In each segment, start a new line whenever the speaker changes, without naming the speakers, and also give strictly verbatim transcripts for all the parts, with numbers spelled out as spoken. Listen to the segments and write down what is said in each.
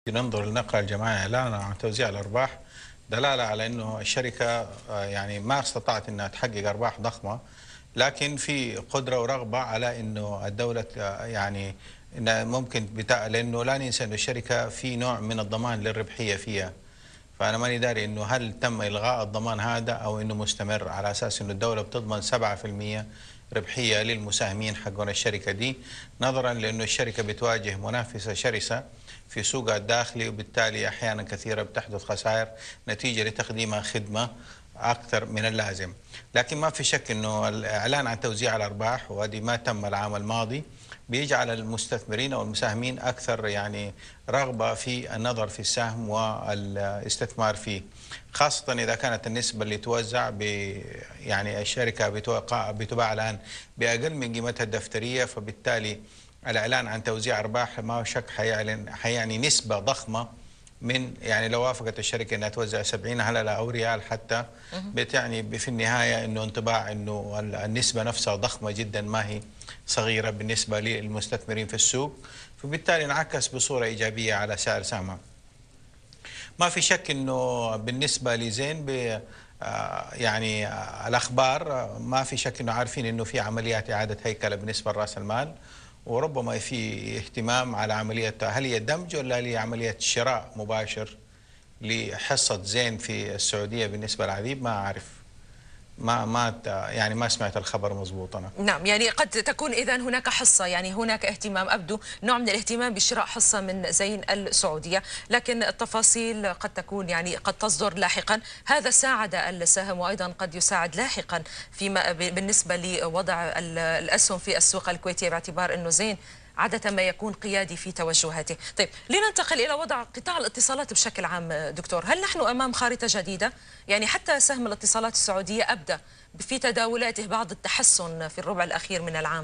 ننظر للنقل الجماعي إعلان عن توزيع الأرباح دلالة على أنه الشركة آه، يعني ما استطاعت أنها تحقق أرباح ضخمة، لكن في قدرة ورغبة على أنه الدولة آه، يعني إنها ممكن بتا... لأنه لا ننسى أن الشركة في نوع من الضمان للربحية فيها. فأنا ماني داري أنه هل تم إلغاء الضمان هذا أو أنه مستمر على أساس أنه الدولة بتضمن سبعة في المئة ربحية للمساهمين حقون الشركة دي، نظرا لأنه الشركة بتواجه منافسة شرسة في سوقها الداخلي، وبالتالي أحيانا كثيرة بتحدث خسائر نتيجة لتقديمها خدمة أكثر من اللازم. لكن ما في شك أنه الإعلان عن توزيع الأرباح، وهذه ما تم العام الماضي، بيجعل المستثمرين أو المساهمين أكثر يعني رغبة في النظر في السهم والاستثمار فيه، خاصة إذا كانت النسبة اللي توزع ب يعني الشركة بتوقع بتباع الآن بأقل من قيمتها الدفترية، فبالتالي الإعلان عن توزيع أرباح ما شك حيعلن حيعني نسبة ضخمة من يعني لو وافقت الشركة أنها توزع سبعين هللة أو ريال حتى، بتعني في النهاية أنه انطباع أنه النسبة نفسها ضخمة جدا، ما هي صغيرة بالنسبة للمستثمرين في السوق، فبالتالي انعكس بصورة إيجابية على سعر سهمها. ما في شك أنه بالنسبة لزين ب آه، يعني آه، الأخبار، آه، ما في شك أنه عارفين أنه في عمليات إعادة هيكلة بالنسبة لرأس المال، وربما في اهتمام على عملية هل هي دمج ولا هل هي عملية شراء مباشر لحصة زين في السعودية بالنسبة للعذيب. ما أعرف، ما ما يعني ما سمعت الخبر مضبوط أنا.
نعم، يعني قد تكون إذن هناك حصة، يعني هناك اهتمام، أبدو نوع من الاهتمام بشراء حصة من زين السعودية، لكن التفاصيل قد تكون يعني قد تصدر لاحقا. هذا ساعد السهم وأيضا قد يساعد لاحقا فيما بالنسبة لوضع الأسهم في السوق الكويتية، باعتبار أنه زين عادة ما يكون قيادي في توجهاته. طيب، لننتقل إلى وضع قطاع الاتصالات بشكل عام دكتور. هل نحن أمام خارطة جديدة؟ يعني حتى سهم الاتصالات السعودية أبدى في تداولاته بعض التحسن في الربع الأخير من العام.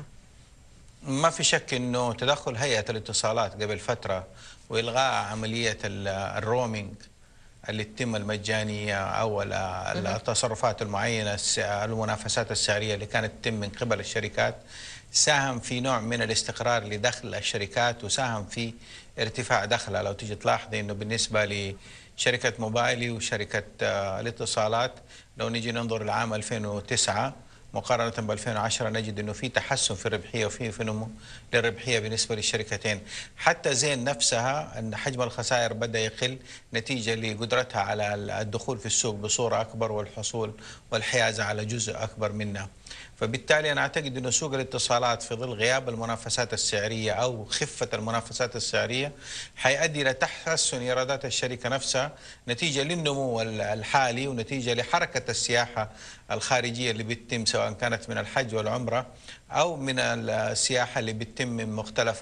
ما في شك أنه تدخل هيئة الاتصالات قبل فترة وإلغاء عملية الرومينج اللي تتم المجانية أو التصرفات المعينة، المنافسات السعرية اللي كانت تتم من قبل الشركات، ساهم في نوع من الاستقرار لدخل الشركات، وساهم في ارتفاع دخلها. لو تيجي تلاحظي أنه بالنسبة لشركة موبايلي وشركة الاتصالات، لو نيجي ننظر العام ألفين وتسعة مقارنة ب ألفين وعشرة، نجد أنه في تحسن في الربحية وفي في نمو للربحية بالنسبة للشركتين. حتى زين نفسها أن حجم الخسائر بدأ يقل نتيجة لقدرتها على الدخول في السوق بصورة أكبر والحصول والحيازة على جزء أكبر منها. فبالتالي أنا أعتقد أن سوق الاتصالات في ظل غياب المنافسات السعرية أو خفة المنافسات السعرية حيؤدي إلى تحسن إيرادات الشركة نفسها نتيجة للنمو الحالي ونتيجة لحركة السياحة الخارجية اللي بتتم، سواء كانت من الحج والعمرة أو من السياحة اللي بتتم من مختلف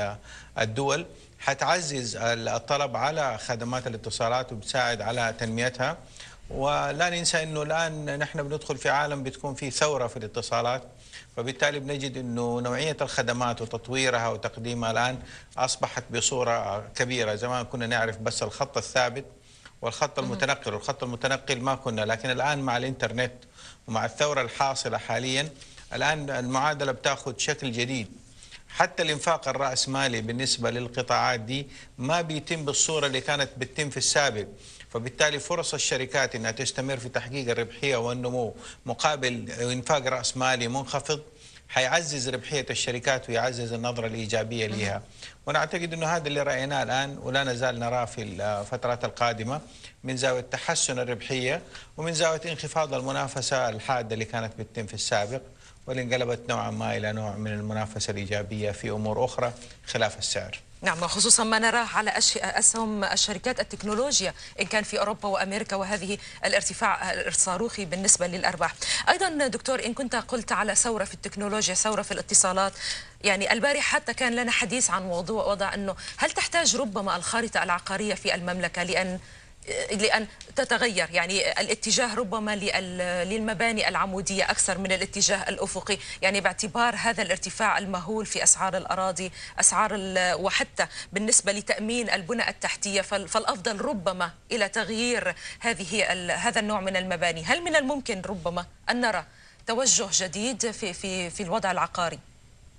الدول، حتعزز الطلب على خدمات الاتصالات وبتساعد على تنميتها. ولا ننسى أنه الآن نحن بندخل في عالم بتكون فيه ثورة في الاتصالات، فبالتالي بنجد أنه نوعية الخدمات وتطويرها وتقديمها الآن أصبحت بصورة كبيرة. زمان كنا نعرف بس الخط الثابت والخط المتنقل، والخط المتنقل ما كنا، لكن الآن مع الإنترنت ومع الثورة الحاصلة حاليا، الآن المعادلة بتاخذ شكل جديد. حتى الانفاق الرأسمالي بالنسبة للقطاعات دي ما بيتم بالصورة اللي كانت بتتم في السابق، فبالتالي فرص الشركات انها تستمر في تحقيق الربحيه والنمو مقابل انفاق راس مالي منخفض حيعزز ربحيه الشركات ويعزز النظره الايجابيه لها. وانا اعتقد انه هذا اللي رايناه الان ولا نزال نراه في الفترات القادمه، من زاويه تحسن الربحيه ومن زاويه انخفاض المنافسه الحاده اللي كانت بتتم في السابق، واللي انقلبت نوعا ما الى نوع من المنافسه الايجابيه في امور اخرى خلاف السعر.
نعم، وخصوصا ما نراه على أسهم الشركات التكنولوجيا إن كان في أوروبا وأمريكا، وهذه الارتفاع الصاروخي بالنسبة للأرباح. أيضا دكتور، إن كنت قلت على ثورة في التكنولوجيا، ثورة في الاتصالات، يعني البارح حتى كان لنا حديث عن موضوع وضع أنه هل تحتاج ربما الخارطة العقارية في المملكة لأن لأن تتغير، يعني الاتجاه ربما للمباني العمودية أكثر من الاتجاه الأفقي، يعني باعتبار هذا الارتفاع المهول في أسعار الأراضي، أسعار وحتى بالنسبة لتأمين البنى التحتية، فالأفضل ربما إلى تغيير هذه هذا النوع من المباني. هل من الممكن ربما أن نرى توجه جديد في في في الوضع العقاري؟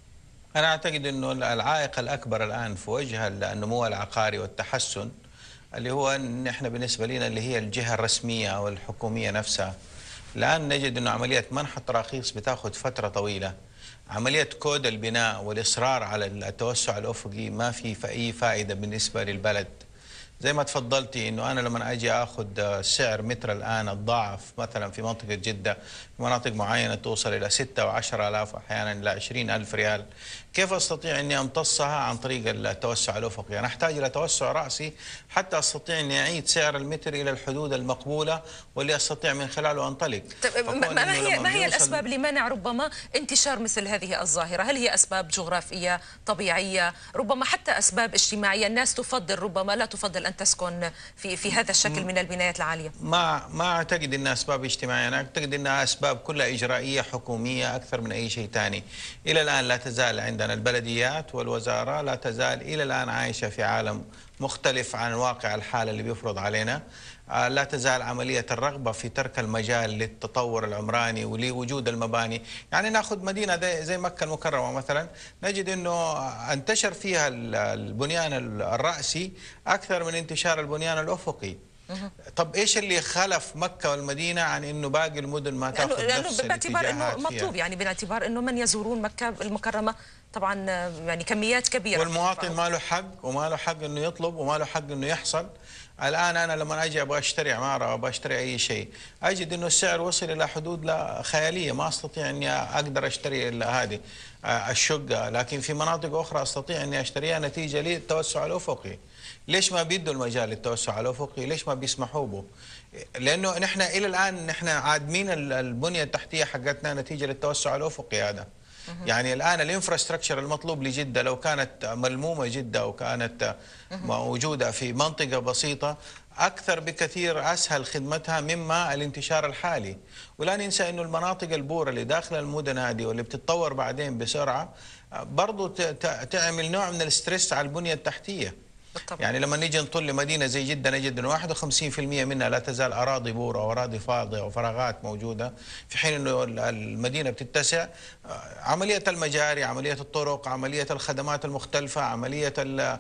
أنا أعتقد أنه العائق الأكبر الآن في وجه النمو العقاري والتحسن اللي هو أن إحنا بالنسبة لنا اللي هي الجهة الرسمية أو الحكومية نفسها. الآن نجد أنه عملية منح التراخيص بتاخذ فترة طويلة. عملية كود البناء والإصرار على التوسع الأفقي ما في أي فائدة بالنسبة للبلد. زي ما تفضلتي انه انا لما اجي اخذ سعر متر الان الضعف مثلا في منطقه جده، في مناطق معينه توصل الى ستة وعشرة آلاف احيانا الى عشرين ألف ريال، كيف استطيع اني امتصها عن طريق التوسع الافقي؟ انا احتاج الى توسع راسي حتى استطيع اني اعيد سعر المتر الى الحدود المقبوله واللي استطيع من خلاله انطلق.
طيب ما ما هي ما هي الاسباب لمنع ربما انتشار مثل هذه الظاهره؟ هل هي اسباب جغرافيه طبيعيه، ربما حتى اسباب اجتماعيه؟ الناس تفضل ربما لا تفضل ان تسكن في في هذا الشكل من البنايات العاليه.
ما ما اعتقد انها اسباب اجتماعيه، انا اعتقد انها اسباب كلها اجرائيه حكوميه اكثر من اي شيء ثاني. الى الان لا تزال عندنا البلديات والوزاره لا تزال الى الان عايشه في عالم مختلف عن واقع الحال اللي بيفرض علينا. لا تزال عملية الرغبة في ترك المجال للتطور العمراني ولوجود المباني. يعني ناخذ مدينة زي مكة المكرمة مثلا، نجد أنه انتشر فيها البنيان الرأسي أكثر من انتشار البنيان الأفقي. طب ايش اللي خلف مكة والمدينة عن انه باقي المدن ما تاخذ نفس الاتجاهات فيها؟
باعتبار انه مطلوب، يعني باعتبار انه من يزورون مكة المكرمة طبعا يعني كميات كبيرة،
والمواطن ما له حق وما له حق انه يطلب وما له حق انه يحصل. الان انا لما اجي ابغى اشتري عماره او ابغى اشتري اي شيء، اجد انه السعر وصل الى حدود لا خياليه، ما استطيع اني اقدر اشتري الا هذه الشقه، لكن في مناطق اخرى استطيع اني اشتريها نتيجه للتوسع الافقي. ليش ما بيدوا المجال للتوسع الافقي؟ ليش ما بيسمحوا به؟ لانه نحن الى الان نحن عادمين البنيه التحتيه حقتنا نتيجه للتوسع الافقي هذا. يعني الان الانفراستراكشر المطلوب لجده لو كانت ملمومه جده وكانت موجوده في منطقه بسيطه اكثر بكثير اسهل خدمتها مما الانتشار الحالي. ولا ننسى انه المناطق البوره اللي داخل المدن هذه واللي بتتطور بعدين بسرعه برضه تعمل نوع من الستريس على البنيه التحتيه. بالطبع. يعني لما نيجي نطل لمدينه زي جده نجد انه واحد وخمسين بالمئة منها لا تزال اراضي بوره واراضي فاضيه وفراغات موجوده، في حين انه المدينه بتتسع. عمليه المجاري، عمليه الطرق، عمليه الخدمات المختلفه، عمليه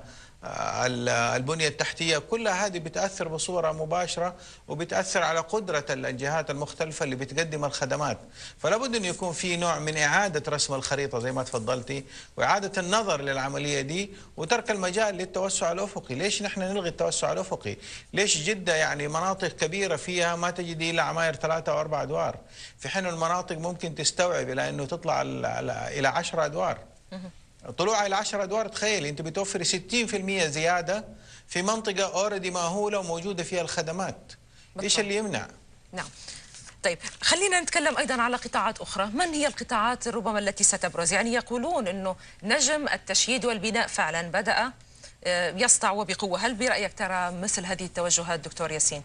البنية التحتية، كلها هذه بتأثر بصورة مباشرة وبتأثر على قدرة الجهات المختلفة اللي بتقدم الخدمات. فلا بد أن يكون في نوع من إعادة رسم الخريطة زي ما تفضلتي، وإعادة النظر للعملية دي وترك المجال للتوسع الأفقي. ليش نحن نلغي التوسع الأفقي؟ ليش جدة يعني مناطق كبيرة فيها ما تجد إلا عماير ثلاثة أو أربع أدوار، في حين المناطق ممكن تستوعب إلى أنه تطلع إلى عشر أدوار. طلوعها الى عشرة ادوار، تخيل انت بتوفري ستين بالمئة زياده في منطقه اوريدي ماهوله وموجوده فيها الخدمات. بالطبع. ايش اللي يمنع؟
نعم. طيب خلينا نتكلم ايضا على قطاعات اخرى، من هي القطاعات ربما التي ستبرز؟ يعني يقولون انه نجم التشييد والبناء فعلا بدأ يسطع وبقوه، هل برايك ترى مثل هذه التوجهات دكتور ياسين؟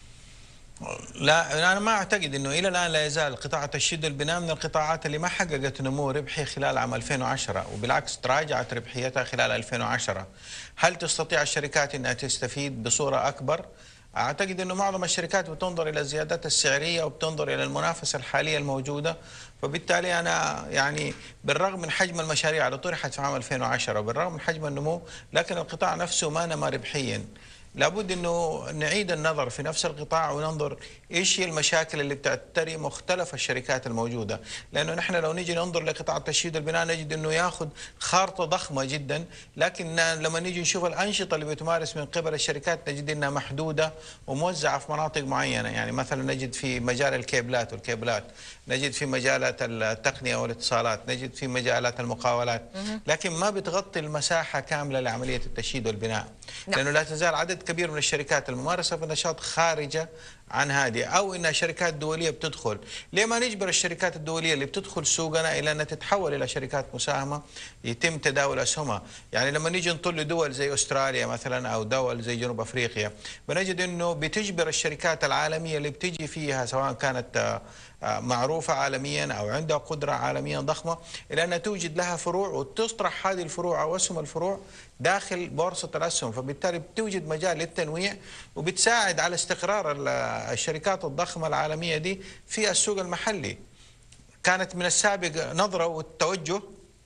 لا، أنا ما أعتقد أنه إلى الآن لا يزال قطاع التشييد والبناء من القطاعات اللي ما حققت نمو ربحي خلال عام ألفين وعشرة، وبالعكس تراجعت ربحيتها خلال ألفين وعشرة. هل تستطيع الشركات أنها تستفيد بصورة أكبر؟ أعتقد أنه معظم الشركات بتنظر إلى الزيادات السعرية وبتنظر إلى المنافسة الحالية الموجودة. فبالتالي أنا يعني بالرغم من حجم المشاريع اللي طرحت في عام ألفين وعشرة وبالرغم من حجم النمو، لكن القطاع نفسه ما نما ربحيا. لابد انه نعيد النظر في نفس القطاع وننظر ايش هي المشاكل اللي بتعتري مختلف الشركات الموجوده، لانه نحن لو نيجي ننظر لقطاع التشييد والبناء نجد انه ياخذ خارطه ضخمه جدا، لكن لما نيجي نشوف الانشطه اللي بتمارس من قبل الشركات نجد انها محدوده وموزعه في مناطق معينه. يعني مثلا نجد في مجال الكيبلات والكيبلات، نجد في مجالات التقنيه والاتصالات، نجد في مجالات المقاولات، لكن ما بتغطي المساحه كامله لعمليه التشييد والبناء. لانه لا تزال عدد كبير من الشركات الممارسه في النشاط خارجه عن هذه، او انها شركات دوليه بتدخل. ليه ما نجبر الشركات الدوليه اللي بتدخل سوقنا الى انها تتحول الى شركات مساهمه يتم تداول اسهمها؟ يعني لما نيجي نطل لدول زي استراليا مثلا او دول زي جنوب افريقيا، بنجد انه بتجبر الشركات العالميه اللي بتجي فيها سواء كانت معروفة عالميا أو عندها قدرة عالميا ضخمة إلى أن توجد لها فروع وتطرح هذه الفروع أو أسهم الفروع داخل بورصة الأسهم، فبالتالي بتوجد مجال للتنويع وبتساعد على استقرار الشركات الضخمة العالمية دي في السوق المحلي. كانت من السابق نظرة والتوجه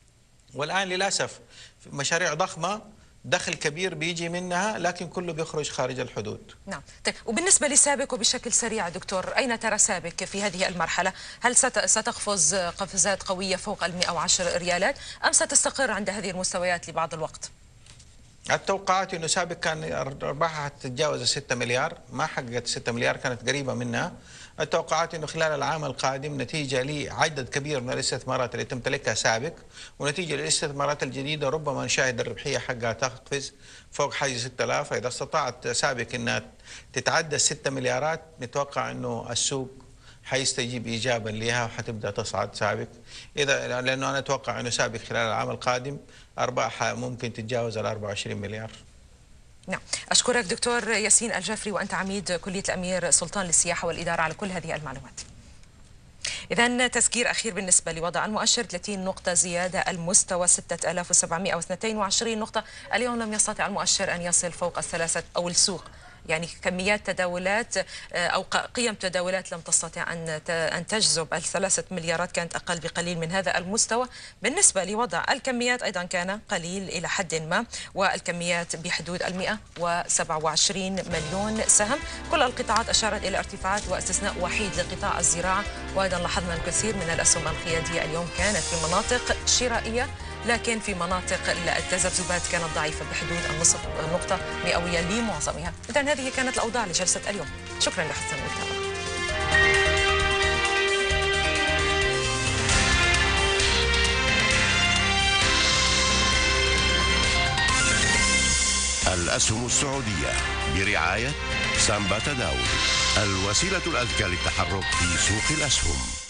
والآن للأسف مشاريع ضخمة دخل كبير بيجي منها، لكن كله بيخرج خارج الحدود.
نعم. طيب، وبالنسبة لسابك وبشكل سريع دكتور، أين ترى سابك في هذه المرحلة؟ هل ستقفز قفزات قوية فوق ال مئة وعشرة ريالات أم ستستقر عند هذه المستويات لبعض الوقت؟
التوقعات انه سابق كان ارباحها حتتجاوز ستة مليار، ما حققت ستة مليار، كانت قريبه منها. التوقعات انه خلال العام القادم نتيجه لعدد كبير من الاستثمارات اللي تمتلكها سابق ونتيجه للاستثمارات الجديده ربما نشاهد الربحيه حقها تقفز فوق حيز ستة آلاف. اذا استطاعت سابق انها تتعدى ستة مليارات نتوقع انه السوق حيستجيب ايجابا لها وحتبدا تصعد سابق، اذا لانه انا اتوقع انه سابق خلال العام القادم ارباحها ممكن تتجاوز ال أربعة وعشرين مليار.
نعم، أشكرك دكتور ياسين الجفري وأنت عميد كلية الأمير سلطان للسياحة والإدارة على كل هذه المعلومات. إذا تسكير أخير بالنسبة لوضع المؤشر، ثلاثين نقطة زيادة، المستوى ستة آلاف وسبعمئة واثنين وعشرين نقطة. اليوم لم يستطع المؤشر أن يصل فوق الثلاثة أو السوق، يعني كميات تداولات أو قيم تداولات لم تستطع أن أن تجذب الثلاثة مليارات، كانت أقل بقليل من هذا المستوى. بالنسبة لوضع الكميات أيضا كان قليل إلى حد ما، والكميات بحدود المئة وسبعة وعشرين مليون سهم. كل القطاعات أشارت إلى ارتفاعات واستثناء وحيد لقطاع الزراعة، وأيضا لاحظنا الكثير من الأسهم القيادية اليوم كانت في مناطق شرائية، لكن في مناطق التذبذبات كانت ضعيفة بحدود النصف نقطة مئوية لمعظمها. إذن هذه كانت الأوضاع لجلسة اليوم. شكرا لحسن المتابعة.
الأسهم السعودية برعاية سامبا تداول، الوسيلة الأذكى للتحرك في سوق الأسهم.